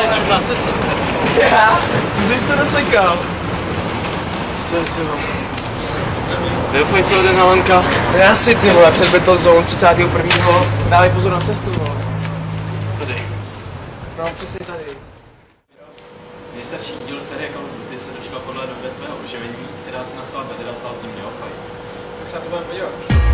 normálně čudná cesta. Já? Kde jsi to nasekal? Co je, ty vole? Doufej celý den Helenka. Já si, ty vole, před Battle Zone 31. Dávej pozor na cestu, vole. Tady. No, přesně tady. Nejstarší díl série Call of Duty se došla podle doby svého oživení, která si na svá bedra vzal tým Neophyte. Tak se na to budeme podívat.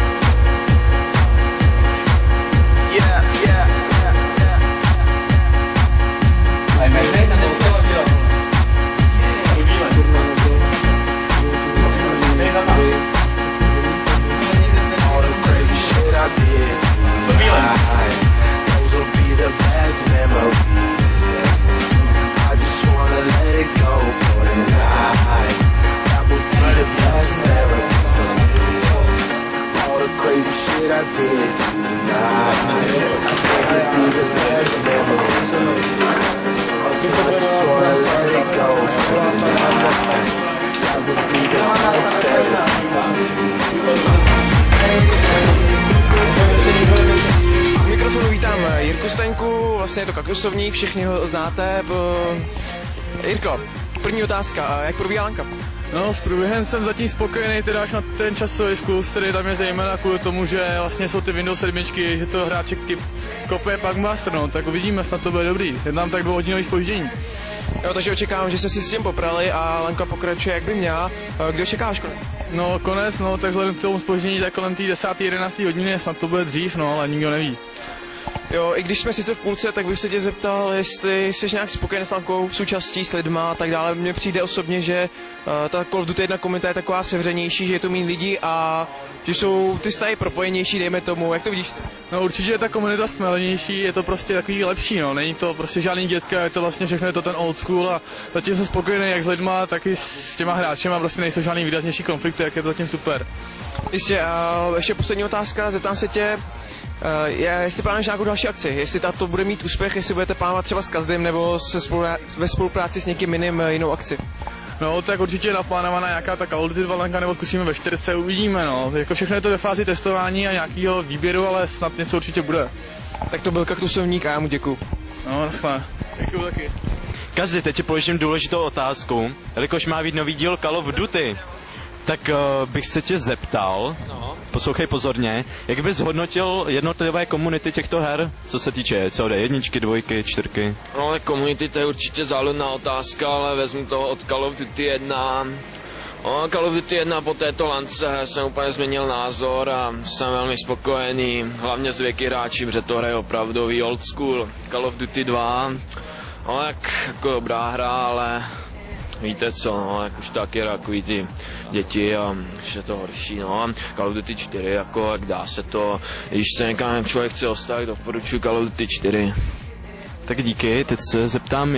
All the crazy shit I did tonight, those will be the best memories. I just wanna let it go for tonight. That would be the best therapy for me. All the crazy shit I did tonight, those will be the best memories. I just wanna let it go for tonight. That would be the best therapy for me. V mikrofonu vítám Jirku Staňku, vlastně je to kaktusovník, všichni ho znáte. Jirko, první otázka, jak probíhá lanka? No, s průběhem jsem zatím spokojený, teda až na ten časový zkus, který tam je zejména kvůli tomu, že vlastně jsou ty Windows 7, že to hráček kopuje pak master, no, tak uvidíme, snad to bude dobrý. Je tam tak 2hodinový zpoždění. Jo, takže očekávám, že jste si s tím poprali a lanka pokračuje, jak by měla. Kdy očekáváš konec? No, konec, no, tak vzhledem k tomu zpoždění, tak kolem té 10. 11. hodiny, snad to bude dřív, no, ale nikdo neví. Jo, i když jsme sice v půlce, tak bych se tě zeptal, jestli jsi nějak spokojený s lankou, součástí s lidma a tak dále. Mně přijde osobně, že ta Call of Duty 1 komunita je taková sevřenější, že je tu méně lidí a že jsou ty vztahy propojenější, dejme tomu. Jak to vidíš? No, určitě je ta komunita stmelnější, je to prostě takový lepší, no, není to prostě žádný dětka, je to vlastně všechno, je to ten old school a zatím jsem spokojený jak s lidma, tak i s těma hráčema, prostě nejsou žádný výraznější konflikty, jak je to zatím super. Jistě, a ještě poslední otázka, zeptám se tě, jestli plánuješ nějakou další akci, jestli to bude mít úspěch, jestli budete plánovat třeba s Kazdem nebo ve spolupráci s někým jiným jinou akci. No, tak určitě je naplánovaná nějaká ta Call of Duty 2 lanka, nebo zkusíme ve 40, uvidíme, no. Jako všechno je to ve fázi testování a nějakého výběru, ale snad něco určitě bude. Tak to byl kaktusovník a já mu děkuju. No, naschle. Děkuju taky. Kazdy, teď ti položím důležitou otázku, jelikož má být nový díl Call of Duty, tak bych se tě zeptal, poslouchej pozorně, jak bys hodnotil jednotlivé komunity těchto her, co se týče COD 1, 2, 4? No, ale komunity to je určitě záludná otázka, ale vezmu to od Call of Duty 1. Call of Duty 1 po této lance jsem úplně změnil názor a jsem velmi spokojený, hlavně s věky hráči, protože to hraje opravdový old school. Call of Duty 2, no, jako dobrá hra, ale víte co, no, jak už taky takový ty děti a už je to horší, no. Call of Duty 4, jako jak dá se to, když se někam člověk chce ostat, doporučuji Call of Duty 4. Tak díky, teď se zeptám,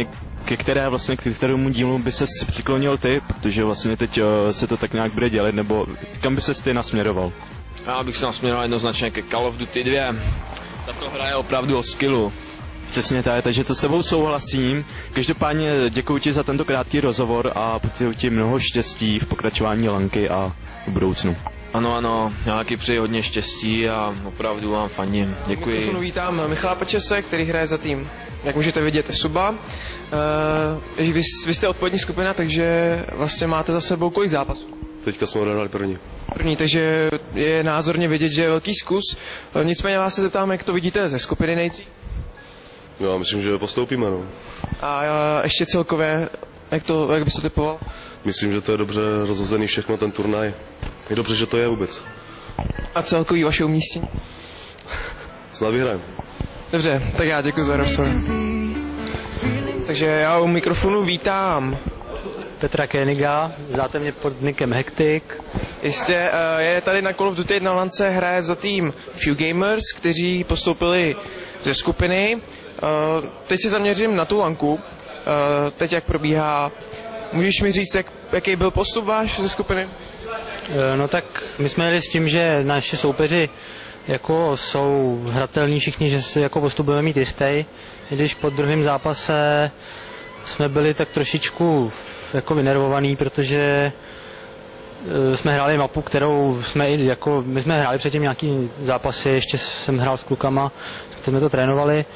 k kterému dílu by ses přiklonil ty, protože vlastně teď se to tak nějak bude dělat, nebo kam by ses ty nasměroval? Já bych se nasměroval jednoznačně ke Call of Duty 2. Tato hra je opravdu o skillu. Přesně tak, takže to s sebou souhlasím. Každopádně děkuji ti za tento krátký rozhovor a přeju ti mnoho štěstí v pokračování lanky a v budoucnu. Ano, já taky přeji hodně štěstí a opravdu vám fandím. Děkuji. Mikrofonu vítám Michala Pečese, který hraje za tým, jak můžete vidět, Suba. Vy jste odpovědní skupina, takže vlastně máte za sebou kolik zápasů? Teďka jsme odehrali první, takže je názorně vidět, že je velký zkus. Nicméně vás se zeptám, jak to vidíte ze skupiny nejdřív? Já myslím, že postoupíme, no. A ještě celkově, jak bys to typoval? Myslím, že to je dobře rozhozený všechno, ten turnaj. Je dobře, že to je vůbec. A celkový vaše umístění? Snad vyhrajeme. Dobře, tak já děkuji za rozhovor. Takže já u mikrofonu vítám Petra Koeniga, znáte mě pod nickem Hectic. Jistě, je tady na Call of Duty 1 lance, hraje za tým Few Gamers, kteří postoupili ze skupiny. Teď se zaměřím na tu lanku. Teď jak probíhá, můžeš mi říct, jaký byl postup váš ze skupiny? No tak my jsme jeli s tím, že naši soupeři jako jsou hratelní všichni, že si jako postup budeme mít jistý. I když po druhém zápase jsme byli tak trošičku jako vynervovaný, protože jsme hráli mapu, kterou jsme i jako, my jsme hráli předtím nějaký zápasy, ještě jsem hrál s klukama, tak jsme to trénovali.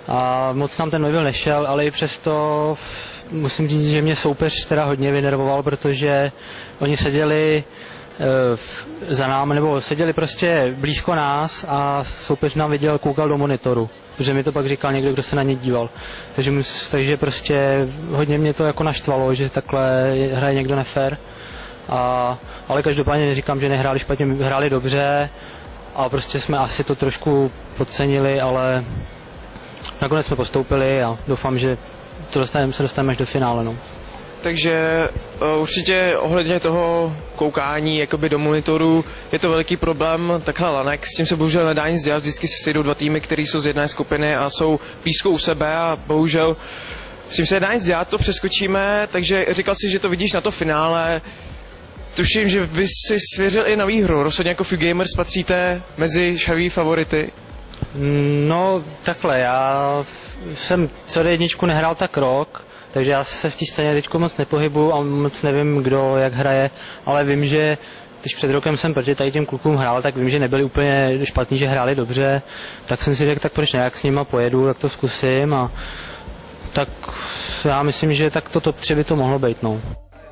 a moc nám ten level nešel, ale i přesto musím říct, že mě soupeř teda hodně vynervoval, protože oni seděli za námi, nebo seděli prostě blízko nás a soupeř nám viděl, koukal do monitoru, protože mi to pak říkal někdo, kdo se na ně díval. Takže prostě hodně mě to jako naštvalo, že takhle hraje někdo nefér. Ale každopádně neříkám, že nehráli špatně, hráli dobře a prostě jsme asi to trošku podcenili, ale nakonec jsme postoupili a doufám, že se dostaneme až do finále. No. Takže určitě ohledně toho koukání jakoby do monitoru je to veliký problém. Takhle lanek, s tím se bohužel nedá nic dělat, vždycky se sejdou dva týmy, které jsou z jedné skupiny a jsou blízko u sebe a bohužel s tím se nedá nic dělat, to přeskočíme, takže říkal jsi, že to vidíš na to finále. Tuším, že vy si svěřil i na výhru, rozhodně jako Few Gamers patříte mezi šavý favority. No takhle, já jsem CD1 nehrál tak rok, takže já se v té scéně teď moc nepohybuju a moc nevím, kdo jak hraje, ale vím, že když před rokem jsem proti tady těm klukům hrál, tak vím, že nebyli úplně špatní, že hráli dobře, tak jsem si řekl, tak proč ne, jak s nima pojedu, tak to zkusím a tak já myslím, že tak to top 3 by to mohlo být, no.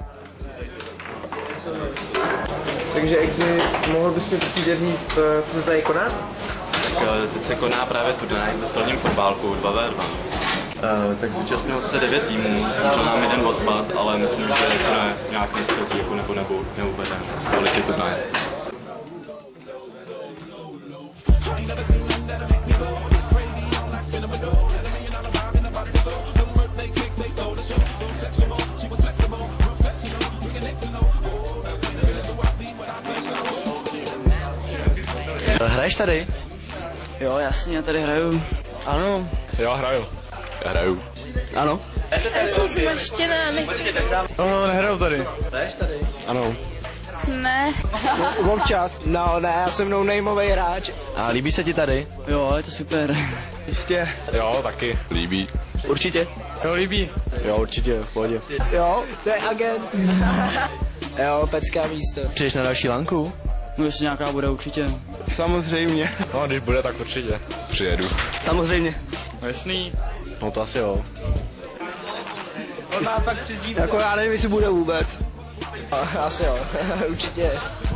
Takže mohl bys mi prostě říct, co se tady koná? Tak teď se koná právě turnaj ve stolním fotbálku 2v2. Tak zúčastnilo se 9 týmů, můžel nám jeden odpad, ale myslím, že to ne nějak neschozí, jako nebo neuvedeme. Kolik je turnaj? Hraješ tady? Jo, jasně, já tady hraju. Ano. Já hraju. Ano. Já jsem zmaštěná, nechci. No, nehraju tady. Hraješ tady? Ano. Ne. Občas. No, ne, já jsem no-nameový hráč. A líbí se ti tady? Jo, je to super. Jistě. Jo, taky. Líbí. Určitě. Jo, líbí. Jo, určitě, v pohodě. Jo, to je agent. Jo, pecká místo. Přijdeš na další lanku? No, jestli nějaká bude, určitě. Samozřejmě. No, když bude, tak určitě. Přijedu. Samozřejmě. No, jasný. No to asi jo. On má fakt přezdívku. Jako já nevím, jestli bude vůbec. Asi jo, určitě.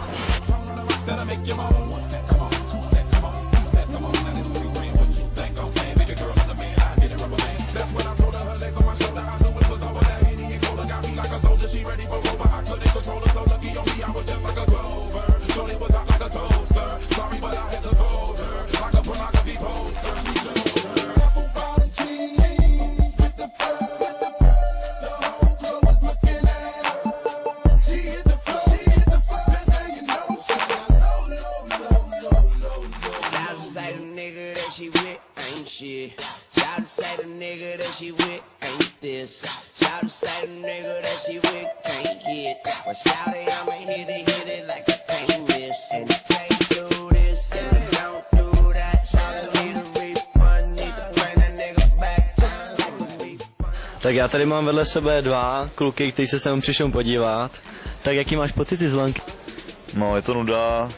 Tak já tady mám vedle sebe dva kluky, kteří se sem přišel podívat. Tak jaký máš pocity z lanky? No, je to nuda.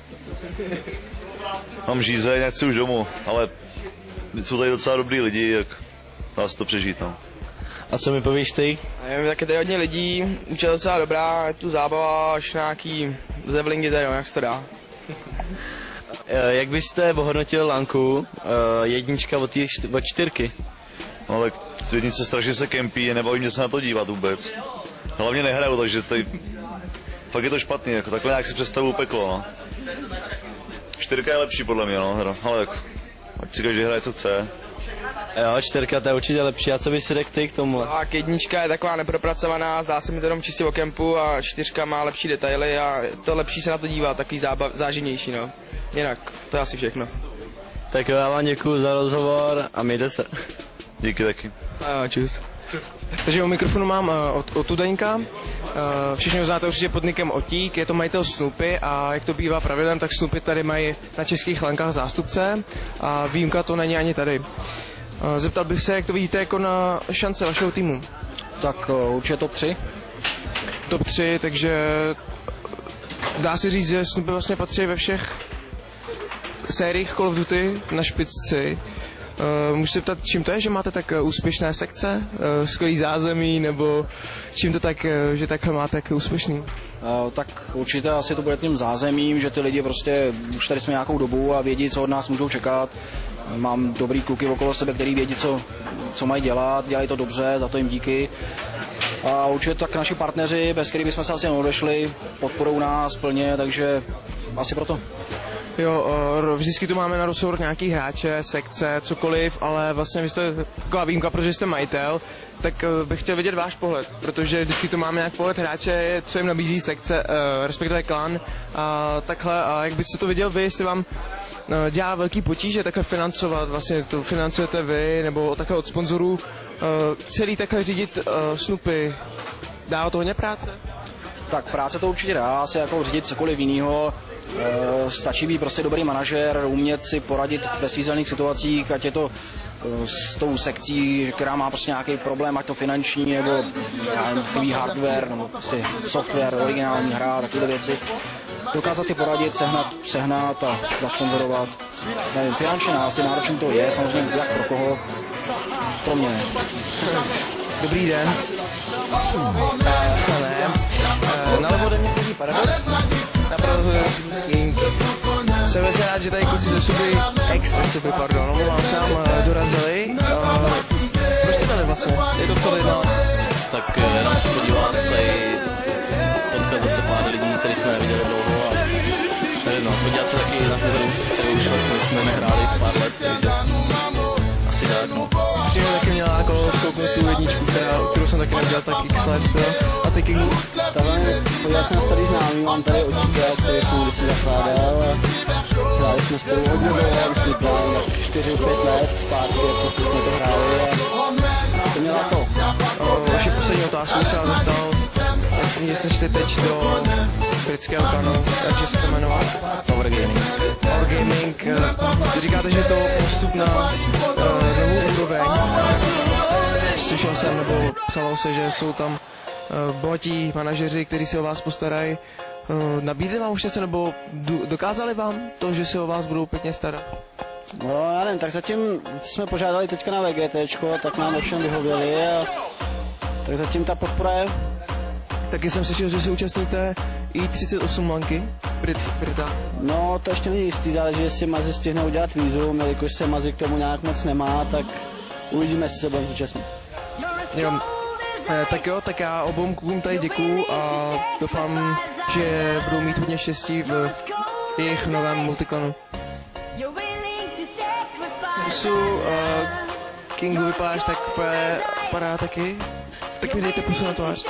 Mám žízeň, nechci už domů, ale jsou tady docela dobrý lidi, jak dá se to přežít, no. A co mi povíš ty? Nevím, tak je tady hodně lidí, už je docela dobrá, je tu zábava, až nějaký zevlingy tady, jak se to dá. Jak byste ohodnotil lanku, jednička od 4? No tak v jednice strašně se kempí, nebaví mě se na to dívat vůbec. Hlavně nehraju, takže tady fakt je to špatný, jako takhle nějak si představuju peklo, no. 4 je lepší podle mě, no, hra, ale tak, ať si každý hraje, co chce. Jo, 4 to je určitě lepší, a co bys si řekl ty k tomu? Tak jednička je taková nepropracovaná, zdá se mi to jenom čistě o kempu a 4 má lepší detaily a je to lepší se na to dívat, takový záživnější, no. Jinak, to je asi všechno. Tak jo, já vám děkuju za rozhovor a mějte se. Díky taky. Čus. Takže u mikrofonu mám od Daňka. Všichni ho znáte určitě pod nikem Otík, je to majitel Snoopy a jak to bývá pravidlem, tak Snoopy tady mají na českých lankách zástupce a výjimka to není ani tady. Zeptal bych se, jak to vidíte jako na šance vašeho týmu? Tak určitě top 3. Top 3, takže dá se říct, že Snoopy vlastně patří ve všech sériích Call of Duty na špičci. Můžu se ptat, čím to je, že máte tak úspěšné sekce, skvělý zázemí, nebo čím to tak, že takhle máte tak úspěšný? Tak určitě asi to bude tím zázemím, že ty lidi prostě už tady jsme nějakou dobu a vědí, co od nás můžou čekat. Mám dobrý kluky okolo sebe, který vědí, co mají dělat, dělají to dobře, za to jim díky. A určitě tak naši partneři, bez kterých bychom se asi neodešli, podporou nás plně, takže asi proto. Jo, vždycky tu máme na rozhovor nějaký hráče, sekce, cokoliv, ale vlastně vy jste taková výjimka, protože jste majitel, tak bych chtěl vidět váš pohled, protože vždycky tu máme nějak pohled hráče, co jim nabízí sekce, respektive klan, a takhle, a jak byste to viděl vy, jestli vám dělá velký potíže takhle financovat, vlastně to financujete vy, nebo takhle od sponzorů, celý takhle řídit Snoopy, dá to hodně práce? Tak práce to určitě dá, asi jako řídit cokoliv jiného. Stačí být prostě dobrý manažer, umět si poradit ve svízelných situacích, ať je to s tou sekcí, která má prostě nějaký problém, ať to finanční, nebo takový hardware, nebo prostě software, originální hra, takové věci. Dokázat si poradit, sehnat a zasponzorovat. Nevím, finančně asi náročný to je, samozřejmě jak pro koho, pro mě ne. Dobrý den. Nalevo ode mě chodí Paradox, napravo King. Jsem velice rád, že tady kluci ze Suby, ex-Suby, pardon, omlouvám se, nám dorazili. Proč jste tady vlastně? Je to co jednal? Tak jenom se podívat, tady potkat zase pár lidí, který jsme neviděli dlouho a no, podívat se taky na tu hru, kterou už vlastně jsme nehráli pár let, takže asi tak, no. Přímě taky měla jako zkouknout tu jedničku, kterou jsem taky nedělal tak x let, a ty Kingu? Takhle podívat se na starý známý, mám tady očíka, který jsem kdysi zakládal a hráli jsme spolu hodně dlouho, už plán, tak 4-5 let zpátky, jako jsme to hráli a to měla to. Vaši poslední otázku se vás zeptal, jak jste šli teď do britského klanu, takže se to jmenovat? Power Gaming. Power Gaming, ty říkáte, že je to postup na novou úroveň. Slyšel jsem, nebo psalo se, že jsou tam bohatí manažeři, kteří se o vás postarají. Nabídli vám už něco, nebo dokázali vám to, že se o vás budou pěkně starat? No, já nevím, tak zatím jsme požádali teďka na VGTčko, tak nám všem vyhověli a tak zatím ta podpora je. Taky jsem slyšel, že se účastníte i 38 lanky Brita. No, to ještě není jistý, záleží, jestli Mazi stihne udělat vízum, jelikož se Mazi k tomu nějak moc nemá, tak uvidíme, jestli se budeme zúčastnit. Jo. Tak jo, tak já obou klukům tady děkuju a doufám, že budou mít hodně štěstí v jejich novém multiklanu. Pusu, Kingu, vypadáš tak úplně padá taky? Tak mi dejte pusu na tvář.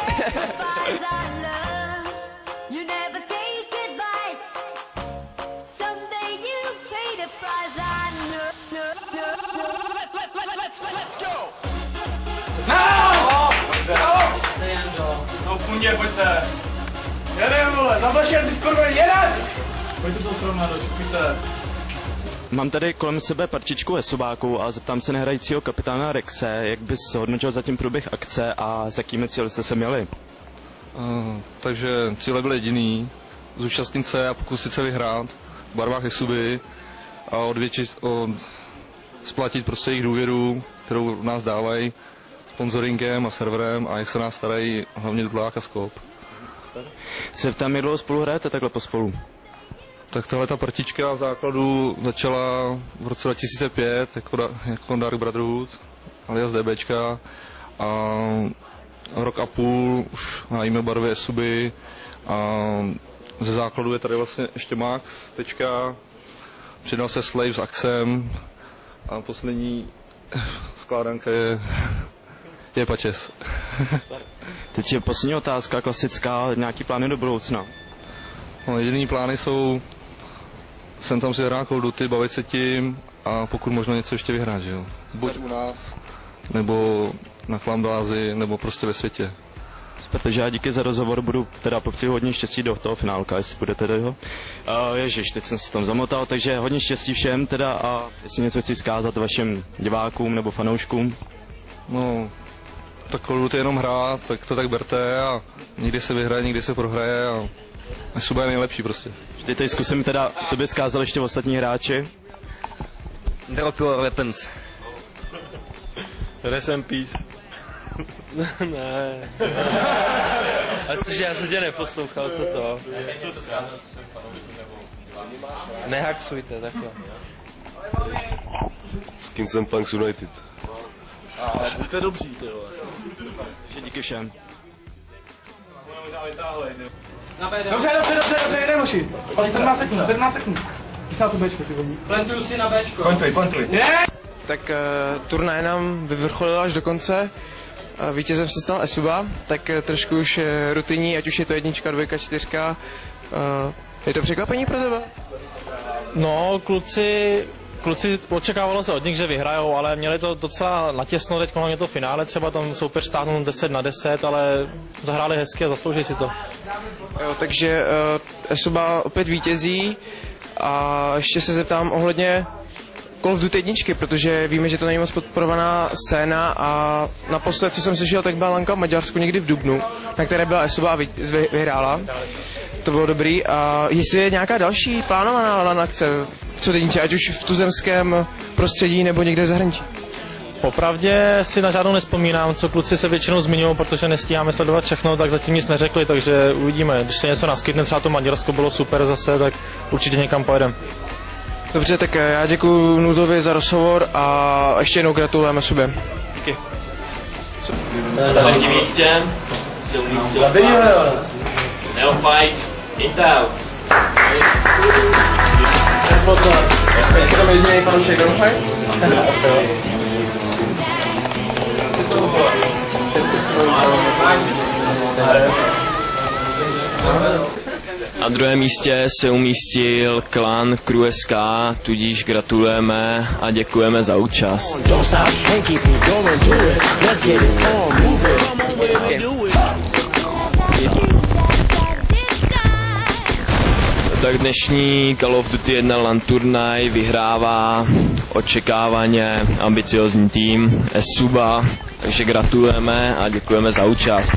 No, fundě, pojďte. Jedem, vole, zabašel ty skorvej, jedem! Pojďte to srovnat, pojďte. Mám tady kolem sebe partičku esobáků a zeptám se nehrajícího kapitána Rexe, jak bys hodnotil zatím průběh akce a s jakými cíli jste se měli? Takže cíle byly jediný, zúčastnit se a pokusit se vyhrát v barvách esuby a splatit prostě jejich důvěru, kterou v nás dávají sponsoringem a serverem a jak se nás starají hlavně Dudlák a Skop. Se ptám, jak dlouho spolu hrajete takhle pospolu? Tak tahle ta partička v základu začala v roce 2005 jako Dark Brotherhood, alias DBčka, a rok a půl už hájíme barvy esuby a ze základu je tady vlastně ještě Max, tečka, přidal se Slave s Axem a poslední skládanka je Pačes. Teď je poslední otázka, klasická, nějaký plány do budoucna? No, jediný plány jsou sem tam si hrát Call of Duty, bavit se tím a pokud možno něco ještě vyhrát, že jo. Buď u nás, nebo na Flamblázi, nebo prostě ve světě. Protože já díky za rozhovor, budu teda popřeju hodně štěstí do toho finálka, jestli budete do jeho. Ježiš, teď jsem se tam zamotal, takže hodně štěstí všem teda a jestli něco chci vzkázat vašim divákům nebo fanouškům. No, tak Call of Duty jenom hrát, tak to tak berte a někdy se vyhraje, někdy se prohraje a Suba je nejlepší prostě. Teď tady zkusím teda, co by vzkázali ještě ostatní hráči. Drop your weapons. Rest in peace. Ne. A cože, já se tě neposlouchal, co to? Nehaxujte, takhle. Skins and Punks United. Ale buďte dobří, ty vole. Takže díky všem. Dobře, jedeme hoši. 17 sekund. Jsi na to Bčko, ty volí. Plantuju si na Bčko. Plantuj. Tak turnaj nám vyvrcholila až do konce. Vítězem se stal Esuba, tak trošku už rutinní, ať už je to 1, 2, 4. Je to překvapení pro tebe? No, kluci očekávalo se od nich, že vyhrajou, ale měli to docela natěsno, teď hlavně to finále, třeba tam soupeř stáhnul 10-10, ale zahráli hezky a zaslouží si to. Jo, takže Esuba opět vítězí a ještě se zeptám ohledně Call of Duty 1, protože víme, že to není moc podporovaná scéna a naposled, co jsem slyšel, tak byla lanka v Maďarsku někdy v dubnu, na které byla Esuba a vyhrála. To bylo dobrý. A jestli je nějaká další plánovaná LAN akce v Co-Deníče, ať už v tuzemském prostředí nebo někde v zahraničí? Popravdě si na žádnou nespomínám, co kluci se většinou zmiňují, protože nestíháme sledovat všechno, tak zatím nic neřekli, takže uvidíme. Když se něco naskytne, třeba to Maďarsko bylo super zase, tak určitě někam pojedeme. Dobře, tak já děkuji Nudovi za rozhovor a ještě jednou gratulujeme sobě. Díky. Na třetím místě se umístil Neophyte Intel. Je tam jediný fanoušek Neophyte? Na druhém místě se umístil klan Crew SK, tudíž gratulujeme a děkujeme za účast. Tak dnešní Call of Duty 1 LAN turnaj vyhrává očekávaně ambiciozní tým Esuba, takže gratulujeme a děkujeme za účast.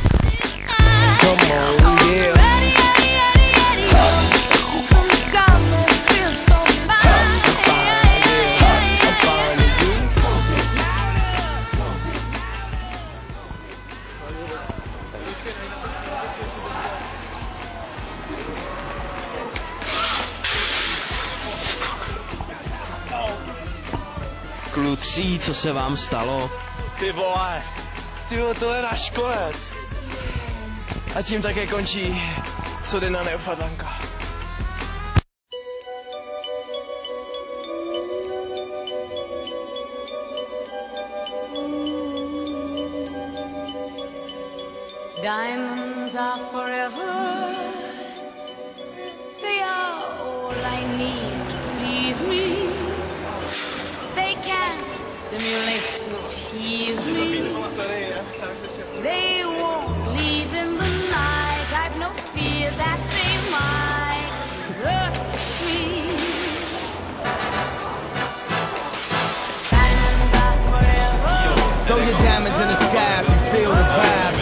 Kluci, co se vám stalo? Ty vole, to je náš konec. A tím také končí Co den na Neofatlanka. Diamonds are forever. They are all I need to please me. They can stimulate to tease me. They won't leave in the night. I've no fear that they might hurt me. Diamonds are forever. Throw your diamonds in the sky if you feel the vibe.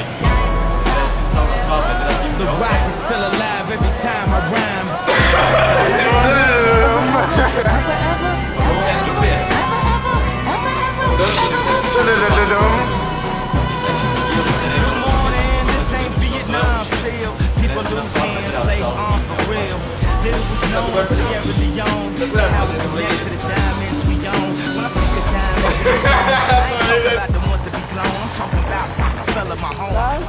The rock is still alive every time I rhyme. Good morning, this ain't Vietnam still. People lose hands, slaves on for real. Little was known as Sierra Leone. How we connect to the diamonds we own. When I speak of diamonds, I ain't talking about the ones that be blown. I'm talking about Rockefeller, my home.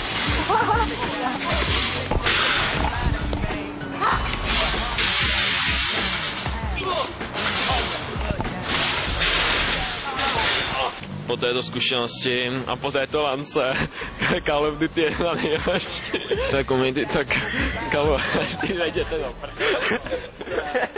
Po této zkušenosti a po této lance Call of Duty je na nejlepší. To je komunity, tak Call of Duty nejděte do